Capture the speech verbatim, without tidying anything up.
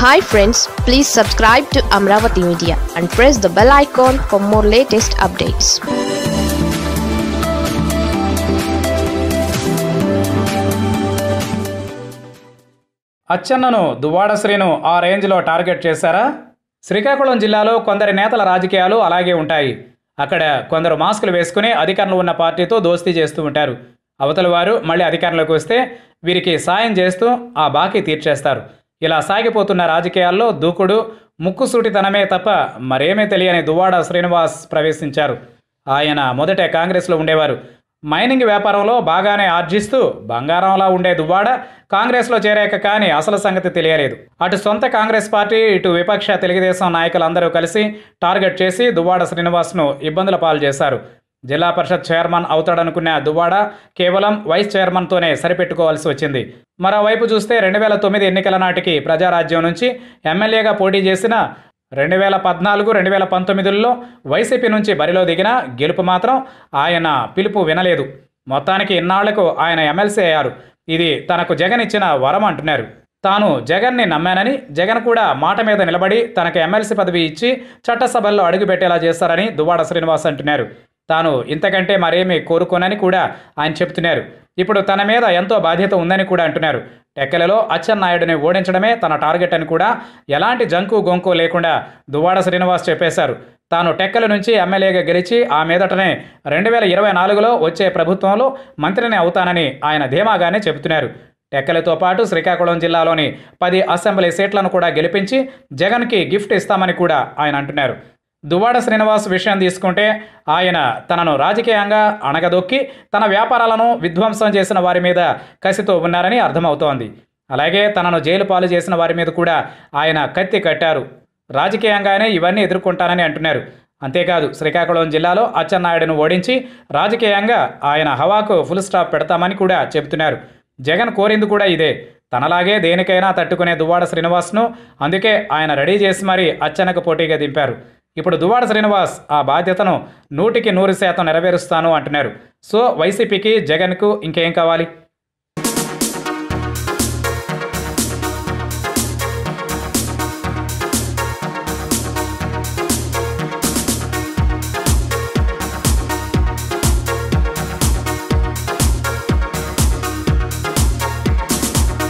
Hi friends, please subscribe to Amravati Media and press the bell icon for more latest updates. అచ్చెన్నను Duvvada Srinu ఆ రేంజ్లో target చేశారా? శ్రీకాకుళం జిల్లాలో కొందరి నేతల రాజకీయాలు అలాగే ఉంటాయి. అక్కడ కొందరు మాస్కులు వేసుకుని అధికారంలో ఉన్న పార్టీతో దోస్తీ చేస్తూ ఉంటారు. అవతల వారు మళ్ళీ అధికారంలోకి వస్తే వీరికి సాయం చేస్తూ ఆ బాకీ తీర్చేస్తారు. ఇలా సాగిపోతున్న రాజకీయాల్లో దూకుడు, ముక్కుసూటితనమే తప్ప మరేమీ తెలియని దువ్వాడ శ్రీనివాస్ ప్రవేశించారు. ఆయన మొదట కాంగ్రెస్లో ఉండేవారు. మైనింగ్ వ్యాపారంలో బాగానే ఆర్జిస్తూ బంగారంలా ఉండే దువ్వాడ కాంగ్రెస్లో చేరాక కానీ అసలు సంగతి తెలియలేదు. అటు సొంత కాంగ్రెస్ పార్టీ, ఇటు విపక్ష తెలుగుదేశం నాయకులందరూ కలిసి టార్గెట్ చేసి దువ్వాడ శ్రీనివాస్ను ఇబ్బందుల పాలు చేశారు. జిల్లా పరిషత్ చైర్మన్ అవుతాడనుకున్న దువ్వాడ కేవలం వైస్ చైర్మన్తోనే సరిపెట్టుకోవాల్సి వచ్చింది. మరోవైపు చూస్తే రెండు వేల తొమ్మిది ఎన్నికల నాటికి ప్రజారాజ్యం నుంచి ఎమ్మెల్యేగా పోటీ చేసిన రెండు వేల పద్నాలుగు రెండు వేల పంతొమ్మిదిలో వైసీపీ నుంచి బరిలో దిగిన గెలుపు మాత్రం ఆయన పిలుపు వినలేదు. మొత్తానికి ఇన్నాళ్లకు ఆయన ఎమ్మెల్సీ అయ్యారు. ఇది తనకు జగన్ ఇచ్చిన వరం అంటున్నారు. తాను జగన్ని నమ్మానని, జగన్ కూడా మాట మీద నిలబడి తనకు ఎమ్మెల్సీ పదవి ఇచ్చి చట్టసభల్లో అడుగుపెట్టేలా చేస్తారని దువ్వాడ శ్రీనివాస్ అంటున్నారు. తాను ఇంతకంటే మరేమీ కోరుకోనని కూడా ఆయన చెబుతున్నారు. ఇప్పుడు తన మీద ఎంతో బాధ్యత ఉందని కూడా అంటున్నారు. టెక్కలలో అచ్చెన్నాయుడిని ఓడించడమే తన టార్గెట్ అని కూడా ఎలాంటి జంకు గొంకు లేకుండా దువ్వాడ శ్రీనివాస్ చెప్పేశారు. తాను టెక్కల నుంచి ఎమ్మెల్యేగా గెలిచి ఆ మీదటనే రెండు వేల ఇరవై నాలుగులో వచ్చే ప్రభుత్వంలో మంత్రిని అవుతానని ఆయన ధీమాగానే చెబుతున్నారు. టెక్కలతో పాటు శ్రీకాకుళం జిల్లాలోని పది అసెంబ్లీ సీట్లను కూడా గెలిపించి జగన్కి గిఫ్ట్ ఇస్తామని కూడా ఆయన అంటున్నారు. దువ్వాడ శ్రీనివాస్ విషయం తీసుకుంటే ఆయన తనను రాజకీయంగా అణగదొక్కి తన వ్యాపారాలను విధ్వంసం చేసిన వారి మీద కసితో ఉన్నారని అర్థమవుతోంది. అలాగే తనను జైలు పాలు చేసిన వారి మీద కూడా ఆయన కత్తి కట్టారు. రాజకీయంగానే ఇవన్నీ ఎదుర్కొంటానని అంటున్నారు. అంతేకాదు శ్రీకాకుళం జిల్లాలో అచ్చెన్నాయుడును ఓడించి రాజకీయంగా ఆయన హవాకు ఫుల్ స్టాప్ పెడతామని కూడా చెబుతున్నారు. జగన్ కోరింది కూడా ఇదే. తనలాగే దేనికైనా తట్టుకునే దువ్వాడ శ్రీనివాస్ను అందుకే ఆయన రెడీ చేసి మరీ అచ్చెన్నకు పోటీగా దింపారు. ఇప్పుడు దువ్వాడ శ్రీనివాస్ ఆ బాధ్యతను నూటికి నూరు శాతం నెరవేరుస్తాను అంటున్నారు. సో వైసీపీకి, జగన్కు ఇంకేం కావాలి?